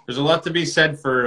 There's a lot to be said for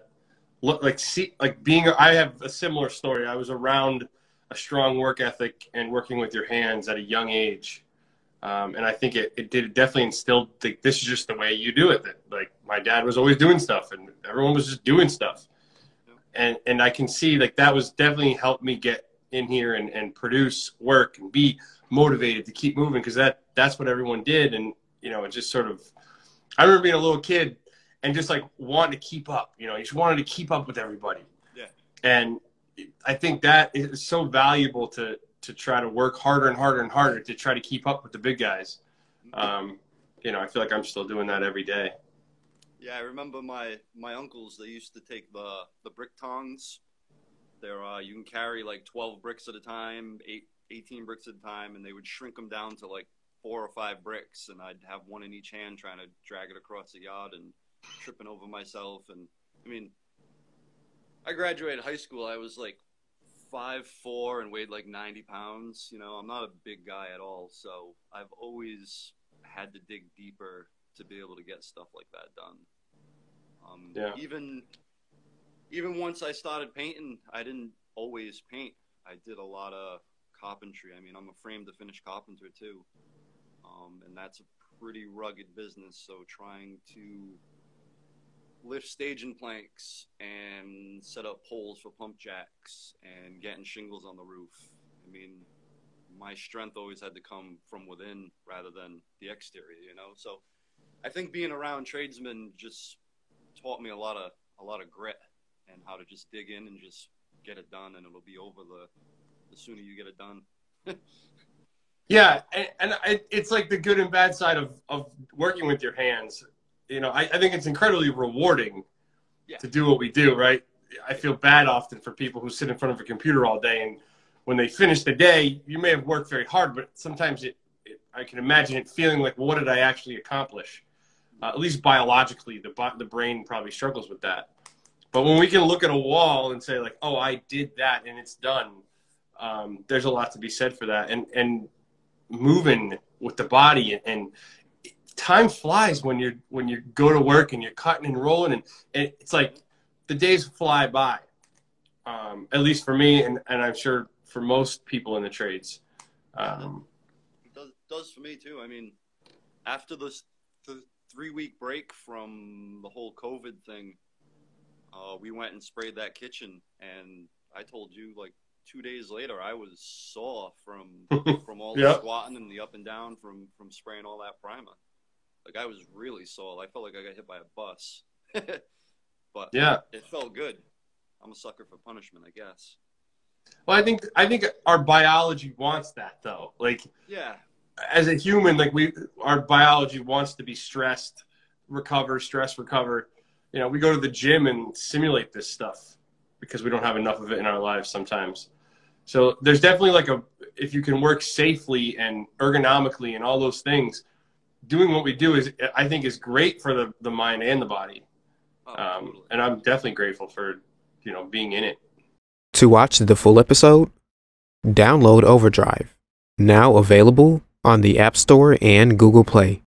being. I have a similar story. I was around a strong work ethic and working with your hands at a young age, and I think it did definitely instilled. This is just the way you do it. That, like, my dad was always doing stuff, and everyone was just doing stuff, and I can see like that was definitely helped me get in here and produce work and be motivated to keep moving, because that's what everyone did. And it just sort of, I remember being a little kid and just like wanting to keep up, you just wanted to keep up with everybody. Yeah. And I think that is so valuable to try to work harder and harder and harder to try to keep up with the big guys. I feel like I'm still doing that every day. Yeah, I remember my uncles, they used to take the brick tongs. You can carry like 12 bricks at a time, 18 bricks at a time, and they would shrink them down to like 4 or 5 bricks, and I'd have one in each hand trying to drag it across the yard and tripping over myself. And I mean, I graduated high school, I was like 5'4" and weighed like 90 pounds. I'm not a big guy at all, so I've always had to dig deeper to be able to get stuff like that done. Yeah. Even once I started painting, I didn't always paint. I did a lot of carpentry. I mean, I'm a frame to finish carpenter too. And that's a pretty rugged business. So trying to lift staging planks and set up poles for pump jacks and getting shingles on the roof. I mean, my strength always had to come from within rather than the exterior, So I think being around tradesmen just taught me a lot of grit and how to just dig in and just get it done, and it'll be over the sooner you get it done. Yeah, and it's like the good and bad side of working with your hands. I think it's incredibly rewarding to do what we do, right? I feel bad often for people who sit in front of a computer all day, and when they finish the day, you may have worked very hard, but sometimes I can imagine it feeling like, well, what did I actually accomplish? At least biologically, the brain probably struggles with that. But when we can look at a wall and say like, oh, I did that and it's done, there's a lot to be said for that. And moving with the body, and time flies when you go to work and you're cutting and rolling, and it's like the days fly by, at least for me, and I'm sure for most people in the trades. It does for me too. I mean, after the 3-week break from the whole COVID thing, we went and sprayed that kitchen, and I told you like 2 days later I was sore from all the squatting and the up and down from spraying all that primer. Like, I was really sore. I felt like I got hit by a bus. But yeah, it felt good. I'm a sucker for punishment, I guess. Well, I think our biology wants that, though. Like, yeah, as a human, like our biology wants to be stressed, recover, stress, recover. We go to the gym and simulate this stuff because we don't have enough of it in our lives sometimes. So there's definitely if you can work safely and ergonomically and all those things, doing what we do I think is great for the mind and the body. Totally. And I'm definitely grateful for, being in it. To watch the full episode, download Overdrive, now available on the App Store and Google Play.